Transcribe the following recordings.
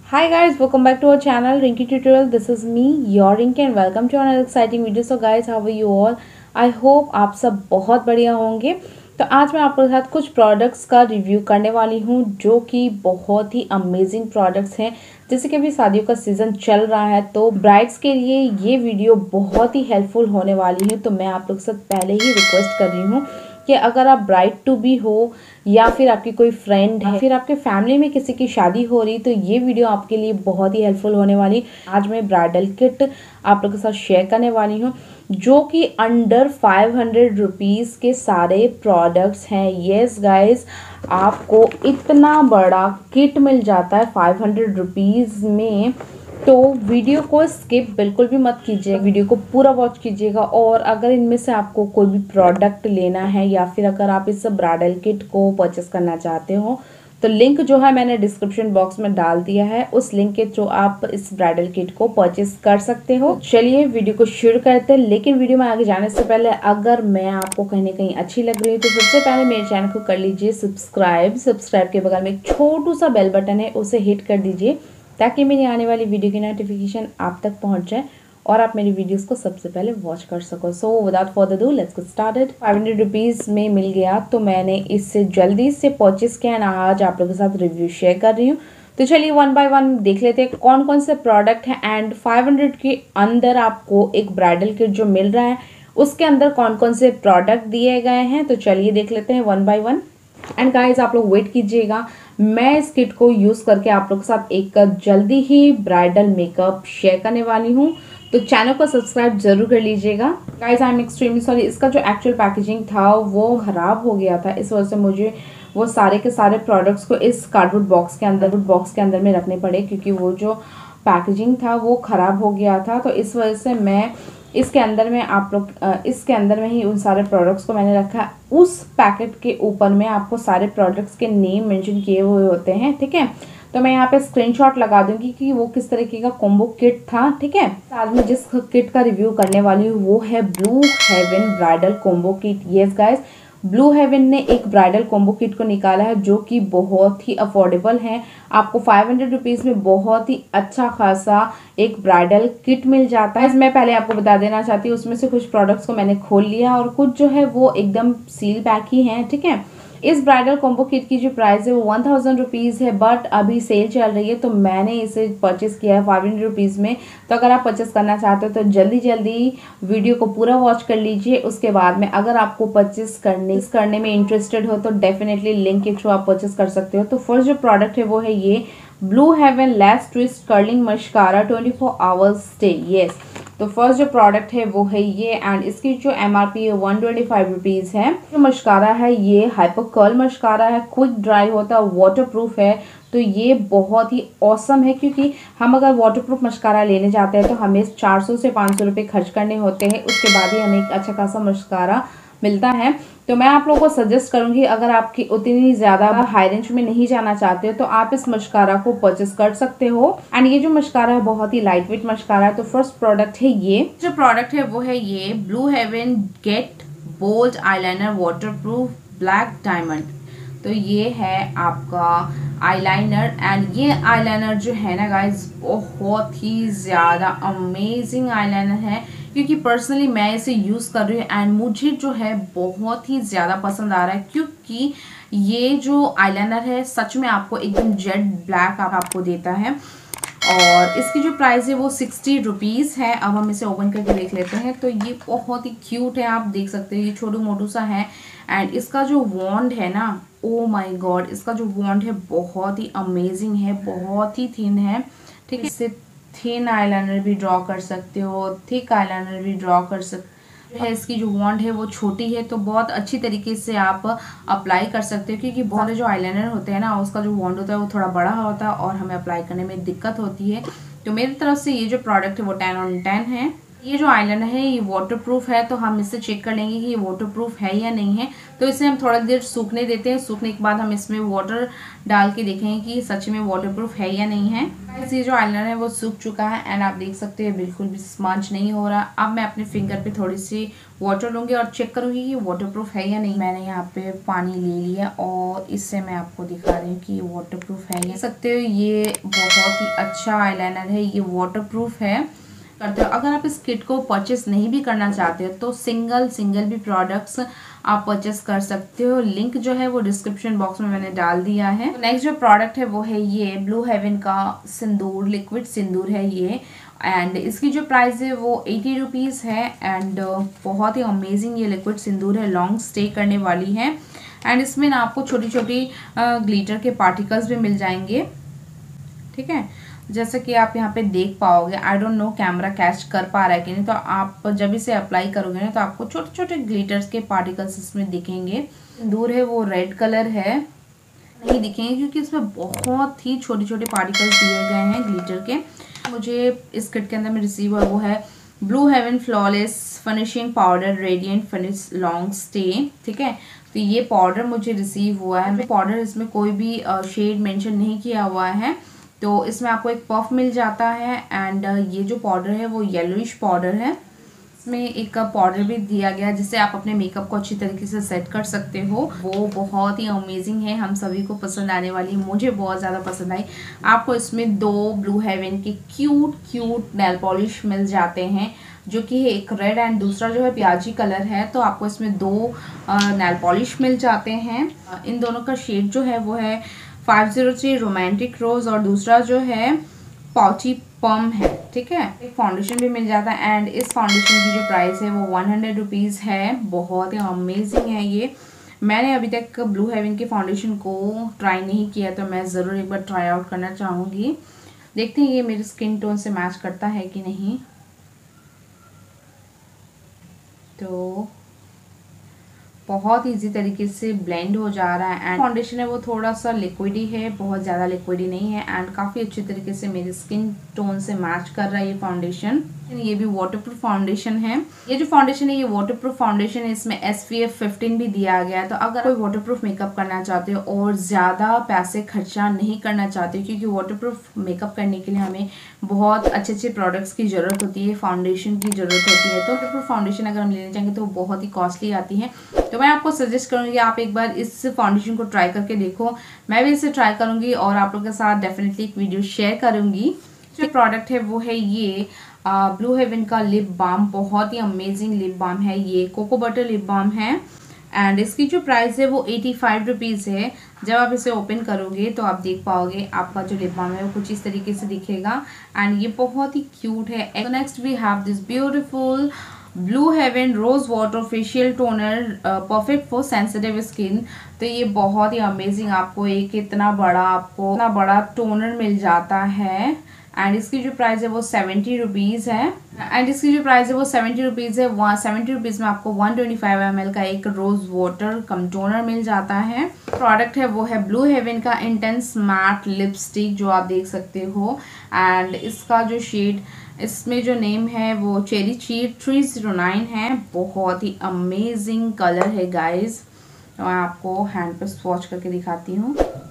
Hi guys, welcome back to our channel Rinky Tutorial. This is me, your Rinky, and welcome to another exciting video. So guys, how are you all? I hope आप सब बहुत बढ़िया होंगे। तो आज मैं आपके साथ कुछ प्रोडक्ट्स का रिव्यू करने वाली हूँ जो कि बहुत ही अमेजिंग प्रोडक्ट्स हैं। जैसे कि अभी शादियों का सीज़न चल रहा है तो ब्राइड्स के लिए ये वीडियो बहुत ही हेल्पफुल होने वाली है। तो मैं आप लोग के साथ पहले ही रिक्वेस्ट कर रही हूँ कि अगर आप ब्राइड टू बी हो या फिर आपकी कोई फ्रेंड है, फिर आपके फैमिली में किसी की शादी हो रही, तो ये वीडियो आपके लिए बहुत ही हेल्पफुल होने वाली। आज मैं ब्राइडल किट आप लोगों के साथ शेयर करने वाली हूँ जो कि अंडर 500 रुपीज़ के सारे प्रोडक्ट्स हैं। येस गाइज, आपको इतना बड़ा किट मिल जाता है 500 रुपीज़ में। तो वीडियो को स्किप बिल्कुल भी मत कीजिए, वीडियो को पूरा वॉच कीजिएगा। और अगर इनमें से आपको कोई भी प्रोडक्ट लेना है या फिर अगर आप इस ब्राइडल किट को परचेस करना चाहते हो तो लिंक जो है मैंने डिस्क्रिप्शन बॉक्स में डाल दिया है। उस लिंक के थ्रू आप इस ब्राइडल किट को परचेस कर सकते हो। चलिए वीडियो को शुरू करते हैं। लेकिन वीडियो में आगे जाने से पहले अगर मैं आपको कहीं ना कहीं अच्छी लग रही हूँ तो सबसे पहले मेरे चैनल को कर लीजिए सब्सक्राइब के बगल में एक छोटू सा बेल बटन है, उसे हिट कर दीजिए ताकि मेरी आने वाली वीडियो की नोटिफिकेशन आप तक पहुंच जाए और आप मेरी वीडियोस को सबसे पहले वॉच कर सको। So without further do let's get started. 500 rupees में मिल गया तो मैंने इससे जल्दी से परचेस किया एंड आज आप लोगों के साथ रिव्यू शेयर कर रही हूँ। तो चलिए वन बाय वन देख लेते हैं कौन कौन से प्रोडक्ट हैं एंड 500 के अंदर आपको एक ब्राइडल किट जो मिल रहा है उसके अंदर कौन कौन से प्रोडक्ट दिए गए हैं। तो चलिए देख लेते हैं one by one. And guys आप लोग वेट कीजिएगा, मैं इस किट को यूज़ करके आप लोग के साथ एक जल्दी ही ब्राइडल मेकअप शेयर करने वाली हूँ। तो चैनल को सब्सक्राइब जरूर कर लीजिएगा। Guys I am extremely sorry, इसका जो एक्चुअल पैकेजिंग था वो ख़राब हो गया था, इस वजह से मुझे वो सारे के सारे प्रोडक्ट्स को इस कार्डबोर्ड बॉक्स के अंदर में रखने पड़े क्योंकि वो जो पैकेजिंग था वो ख़राब हो गया था। तो इस वजह से मैं इसके अंदर में आप लोग इसके अंदर में ही उन सारे प्रोडक्ट्स को मैंने रखा। उस पैकेट के ऊपर में आपको सारे प्रोडक्ट्स के नेम मेंशन किए हुए होते हैं, ठीक है। तो मैं यहाँ पे स्क्रीनशॉट लगा दूंगी कि वो किस तरीके का कॉम्बो किट था, ठीक है। आज मैं जिस किट का रिव्यू करने वाली हूँ वो है Blue Heaven bridal combo kit. Yes guys, Blue Heaven ने एक ब्राइडल कॉम्बो किट को निकाला है जो कि बहुत ही अफोर्डेबल है। आपको 500 रुपीज़ में बहुत ही अच्छा खासा एक ब्राइडल किट मिल जाता है। मैं पहले आपको बता देना चाहती हूँ उसमें से कुछ प्रोडक्ट्स को मैंने खोल लिया और कुछ जो है वो एकदम सील पैक ही हैं, ठीक है। इस ब्राइडल कॉम्बो किट की जो प्राइस है वो 1000 रुपीज़ है, बट अभी सेल चल रही है तो मैंने इसे परचेस किया है 500 रुपीज़ में। तो अगर आप परचेस करना चाहते हो तो जल्दी जल्दी वीडियो को पूरा वॉच कर लीजिए। उसके बाद में अगर आपको परचेस करने में इंटरेस्टेड हो तो डेफिनेटली लिंक के थ्रू आप परचेस कर सकते हो। तो फर्स्ट जो प्रोडक्ट है वो है ये Blue Heaven lash twist curling mascara 24 hours stay. Yes, तो फर्स्ट जो प्रोडक्ट है वो है ये एंड इसकी जो MRP है 125 रुपीज़ है। जो मस्कारा है ये हाइपर कर्ल मस्कारा है, क्विक ड्राई होता है, वाटर प्रूफ है। तो ये बहुत ही ऑसम है क्योंकि हम अगर वाटर प्रूफ मस्कारा लेने जाते हैं तो हमें 400 से 500 रुपये खर्च करने होते हैं, उसके बाद ही हमें एक अच्छा खासा मस्कारा मिलता है। तो मैं आप लोगों को सजेस्ट करूंगी अगर आपकी उतनी ज़्यादा हाई रेंज में नहीं जाना चाहते हो तो आप इस मस्कारा को परचेस कर सकते हो। एंड ये जो मस्कारा है बहुत ही लाइट वेट मस्कारा है। तो फर्स्ट प्रोडक्ट है ये जो प्रोडक्ट है वो है ये Blue Heaven get bold eyeliner waterproof black diamond. तो ये है आपका आईलाइनर एंड ये आईलाइनर जो है ना गाइज बहुत ही ज़्यादा अमेजिंग आईलाइनर है क्योंकि पर्सनली मैं इसे यूज़ कर रही हूँ एंड मुझे जो है बहुत ही ज़्यादा पसंद आ रहा है क्योंकि ये जो आईलाइनर है सच में आपको एकदम जेट ब्लैक आपको देता है। और इसकी जो प्राइस है वो 60 रुपीज़ है। अब हम इसे ओपन करके देख लेते हैं। तो ये बहुत ही क्यूट है, आप देख सकते हैं, ये छोटू मोटू सा है एंड इसका जो वॉन्ड है ना, ओ माय गॉड, इसका जो वॉन्ड है बहुत ही अमेजिंग है, बहुत ही थिन है, ठीक है। इससे थिन आईलाइनर भी ड्रॉ कर सकते हो, थिक आईलाइनर भी ड्रॉ कर सकते है। इसकी जो वॉन्ड है वो छोटी है तो बहुत अच्छी तरीके से आप अप्लाई कर सकते हो क्योंकि बहुत जो आईलाइनर होते हैं ना उसका जो वॉन्ड होता है वो थोड़ा बड़ा होता है और हमें अप्लाई करने में दिक्कत होती है। तो मेरी तरफ से ये जो प्रोडक्ट है वो 10 on 10 है। ये जो आईलाइनर है ये वाटरप्रूफ है, तो हम इससे चेक कर लेंगे कि ये वाटरप्रूफ है या नहीं है। तो इसे हम थोड़ा देर सूखने देते हैं। सूखने के बाद हम इसमें वाटर डाल के देखेंगे कि सच में वाटरप्रूफ है या नहीं है। ये जो आईलाइनर है वो सूख चुका है एंड आप देख सकते हैं बिल्कुल भी स्मज नहीं हो रहा। अब मैं अपने फिंगर पे थोड़ी सी वाटर लूँगी और चेक करूँगी कि वाटरप्रूफ है या नहीं। मैंने यहाँ पे पानी ले लिया और इससे मैं आपको दिखा रही हूँ कि ये वाटरप्रूफ है। देख सकते हो ये बहुत ही अच्छा आईलाइनर है, ये वाटरप्रूफ है। करते हो अगर आप इस किट को परचेस नहीं भी करना चाहते हो तो सिंगल भी प्रोडक्ट्स आप परचेस कर सकते हो। लिंक जो है वो डिस्क्रिप्शन बॉक्स में मैंने डाल दिया है। नेक्स्ट जो प्रोडक्ट है वो है ये ब्लू हेवन का सिंदूर, लिक्विड सिंदूर है ये। एंड इसकी जो प्राइस है वो 80 रुपीज़ है। एंड बहुत ही अमेजिंग ये लिक्विड सिंदूर है, लॉन्ग स्टे करने वाली है। एंड इसमें ना आपको छोटी छोटी ग्लिटर के पार्टिकल्स भी मिल जाएंगे, ठीक है, जैसे कि आप यहाँ पे देख पाओगे। I don't know camera catch कर पा रहा है कि नहीं। तो आप जब इसे अप्लाई करोगे ना तो आपको छोटे छोटे ग्लिटर्स के पार्टिकल्स इसमें दिखेंगे। दूर है वो रेड कलर है, नहीं दिखेंगे क्योंकि इसमें बहुत ही छोटे छोटे पार्टिकल्स दिए गए हैं ग्लिटर के। मुझे इस किट के अंदर में रिसीव हुआ वो है Blue Heaven flawless finishing powder radiant finish long stay, ठीक है। तो ये पाउडर मुझे रिसीव हुआ है। पाउडर इसमें कोई भी शेड मेंशन नहीं किया हुआ है। तो इसमें आपको एक पफ मिल जाता है। एंड ये जो पाउडर है वो येलोइश पाउडर है। इसमें एक पाउडर भी दिया गया है जिससे आप अपने मेकअप को अच्छी तरीके से सेट कर सकते हो। वो बहुत ही अमेजिंग है, हम सभी को पसंद आने वाली, मुझे बहुत ज़्यादा पसंद आई। आपको इसमें 2 ब्लू हेवन के क्यूट नेल पॉलिश मिल जाते हैं, जो कि एक रेड एंड दूसरा जो है प्याजी कलर है। तो आपको इसमें 2 नेल पॉलिश मिल जाते हैं। इन दोनों का शेड जो है वो है 503 रोमांटिक रोज और दूसरा जो है पाउची पम है, ठीक है। एक फाउंडेशन भी मिल जाता है। एंड इस फाउंडेशन की जो प्राइस है वो 100 रुपीज़ है। बहुत ही अमेजिंग है ये। मैंने अभी तक ब्लू हेवन के फाउंडेशन को ट्राई नहीं किया, तो मैं ज़रूर एक बार ट्राई आउट करना चाहूँगी। देखते हैं ये मेरे स्किन टोन से मैच करता है कि नहीं। तो बहुत इजी तरीके से ब्लेंड हो जा रहा है। एंड फाउंडेशन है वो थोड़ा सा लिक्विडी है, बहुत ज़्यादा लिक्विडी नहीं है। एंड काफ़ी अच्छी तरीके से मेरी स्किन टोन से मैच कर रहा है ये फाउंडेशन। ये भी वाटरप्रूफ फाउंडेशन है। ये जो फाउंडेशन है ये वाटरप्रूफ फाउंडेशन है, इसमें SPF 15 भी दिया गया है। तो अगर कोई वाटरप्रूफ मेकअप करना चाहते हो और ज़्यादा पैसे खर्चा नहीं करना चाहते, क्योंकि वाटरप्रूफ मेकअप करने के लिए हमें बहुत अच्छे प्रोडक्ट्स की ज़रूरत होती है, फाउंडेशन की ज़रूरत होती है। तो वाटरप्रूफ फाउंडेशन अगर हम लेना चाहेंगे तो बहुत ही कॉस्टली आती है। तो मैं आपको सजेस्ट करूँगी आप एक बार इस फाउंडेशन को ट्राई करके देखो। मैं भी इसे ट्राई करूँगी और आप लोगों के साथ डेफिनेटली एक वीडियो शेयर करूँगी। जो प्रोडक्ट है वो है ये ब्लू हेवन का लिप बाम। बहुत ही अमेजिंग लिप बाम है ये, कोको बटर लिप बाम है। एंड इसकी जो प्राइस है वो 85 रुपीज़ है। जब आप इसे ओपन करोगे तो आप देख पाओगे आपका जो लिप बाम है वो कुछ इस तरीके से दिखेगा। एंड ये बहुत ही क्यूट है। Next we have this beautiful Blue Heaven rose water facial toner, perfect for sensitive skin. तो ये बहुत ही अमेजिंग, आपको इतना बड़ा टोनर मिल जाता है। एंड इसकी जो प्राइस है वो 70 रुपीज़ है। एंड इसकी जो प्राइस है वो 70 रुपीज़ है। 70 रुपीज़ में आपको 125 ml का एक रोज वाटर कम टोनर मिल जाता है। प्रोडक्ट है वो है ब्लू हेवन का इंटेंस मैट लिपस्टिक, जो आप देख सकते हो। एंड इसका जो शेड, इसमें जो नेम है वो चेरी चीर 309 है। बहुत ही अमेजिंग कलर है गाइज। तो मैं आपको हैंड पे स्वॉच करके दिखाती हूँ।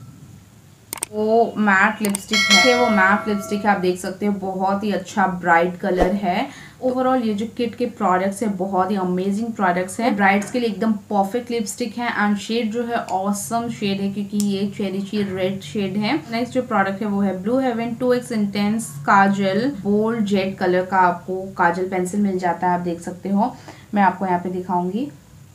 वो मैट लिपस्टिक है, वो मैट लिपस्टिक है, आप देख सकते हो। बहुत ही अच्छा ब्राइट कलर है। ओवरऑल ये जो किट के प्रोडक्ट्स है बहुत ही अमेजिंग प्रोडक्ट्स है। ब्राइड्स के लिए एकदम परफेक्ट लिपस्टिक है। एंड शेड जो है ऑसम शेड है, क्योंकि ये चेरी चीर रेड शेड है। नेक्स्ट जो प्रोडक्ट है वो है Blue Heaven 2x intense kajal bold jade colour का आपको काजल पेंसिल मिल जाता है, आप देख सकते हो। मैं आपको यहाँ पे दिखाऊंगी।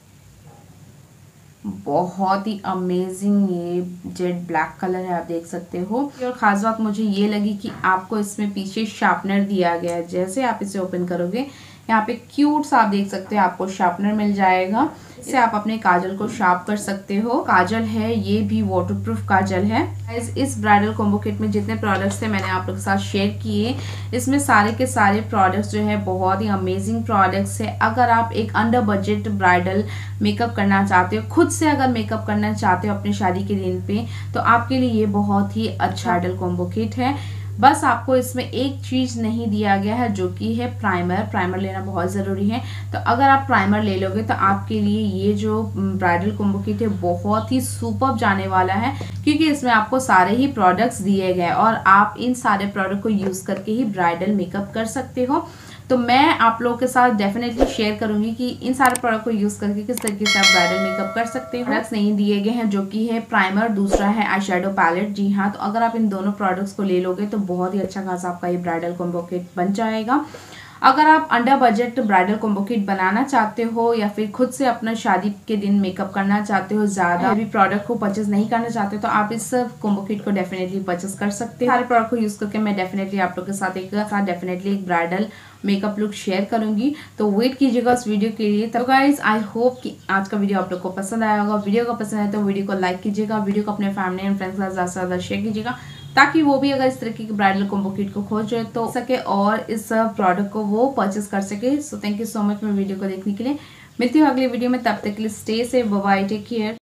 बहुत ही अमेजिंग ये जेड ब्लैक कलर है, आप देख सकते हो। और खास बात मुझे ये लगी कि आपको इसमें पीछे शार्पनर दिया गया है। जैसे आप इसे ओपन करोगे यहाँ पे क्यूट सा आप देख सकते हो आपको शार्पनर मिल जाएगा। इससे आप अपने काजल को शार्प कर सकते हो। काजल है ये भी वाटरप्रूफ काजल है। इस ब्राइडल कॉम्बो किट में जितने प्रोडक्ट्स थे मैंने आप लोगों के साथ शेयर किए। इसमें सारे के सारे प्रोडक्ट्स जो है बहुत ही अमेजिंग प्रोडक्ट्स है। अगर आप एक अंडर बजट ब्राइडल मेकअप करना चाहते हो, खुद से अगर मेकअप करना चाहते हो अपनी शादी के दिन पे, तो आपके लिए ये बहुत ही अच्छा ब्राइडल कॉम्बो किट है। बस आपको इसमें एक चीज़ नहीं दिया गया है जो कि है प्राइमर। प्राइमर लेना बहुत ज़रूरी है। तो अगर आप प्राइमर ले लोगे तो आपके लिए ये जो ब्राइडल कॉम्बो किट है बहुत ही सुपर्ब जाने वाला है, क्योंकि इसमें आपको सारे ही प्रोडक्ट्स दिए गए और आप इन सारे प्रोडक्ट को यूज़ करके ही ब्राइडल मेकअप कर सकते हो। तो मैं आप लोगों के साथ डेफिनेटली शेयर करूंगी कि इन सारे प्रोडक्ट को यूज़ करके किस तरीके से आप ब्राइडल मेकअप कर सकते हो। प्रोडक्ट्स नहीं दिए गए हैं जो कि है प्राइमर, दूसरा है आई शेडो पैलेट। जी हाँ, तो अगर आप इन दोनों प्रोडक्ट्स को ले लोगे तो बहुत ही अच्छा खासा आपका ये ब्राइडल कॉम्बो किट बन जाएगा। अगर आप under budget bridal combo kit बनाना चाहते हो या फिर खुद से अपना शादी के दिन मेकअप करना चाहते हो, ज़्यादा हैवी प्रोडक्ट को परचेज नहीं करना चाहते, तो आप इस कॉम्बो किट को डेफिनेटली परचेज कर सकते हैं। सारे प्रोडक्ट को यूज़ करके मैं डेफिनेटली आप लोग के साथ एक ब्राइडल मेकअप लुक शेयर करूंगी। तो वेट कीजिएगा उस वीडियो के लिए। तो गाइज आई होप कि आज का वीडियो आप लोग को पसंद आया होगा। वीडियो को पसंद आए तो वीडियो को लाइक कीजिएगा, वीडियो को अपने फैमिली एंड फ्रेंड्स के साथ ज़्यादा से ज़्यादा शेयर कीजिएगा, ताकि वो भी अगर इस तरीके की ब्राइडल कॉम्बो किट को खोज रहे तो सके और इस प्रोडक्ट को वो परचेस कर सके। So thank you so much मेरे वीडियो को देखने के लिए। मिलती हूँ अगली वीडियो में, तब तक के लिए stay safe, bye bye, take care.